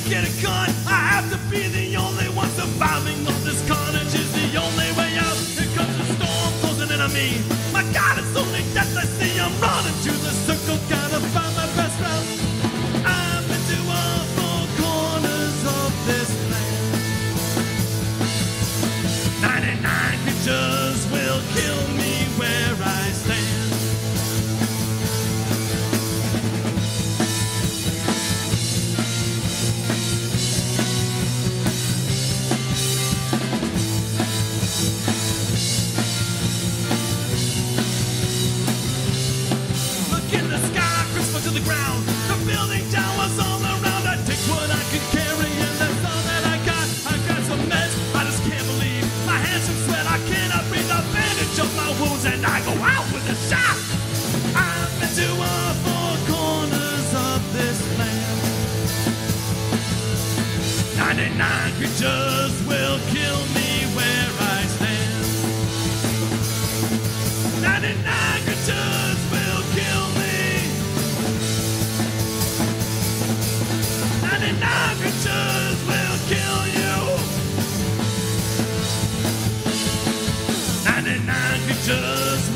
get it caught. I have to be the only one surviving. All this carnage is the only way out. Here comes the storm closing in on me. My God, it's only death I see. I'm running to the circle, gotta find my best route. I've been to all four corners of this land. 99 creatures will kill me where I stand. To the ground, the building towers all around. I take what I can carry and that's all that I got. I got some meds, I just can't believe my hands from sweat. I cannot breathe, I bandage up my wounds and I go out with a shot. I've been to all four corners of this land. 99 creatures will kill me where I stand. 99 creatures will kill me. 99 creatures will kill you. 99 creatures